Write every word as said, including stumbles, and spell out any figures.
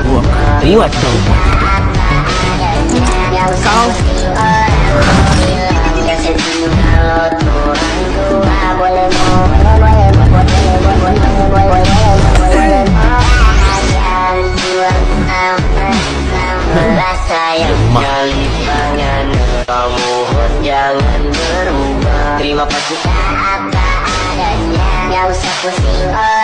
Gua akan riwat dong. Kau jangan berubah. Terima kasih apa adanya, gak usah pusing.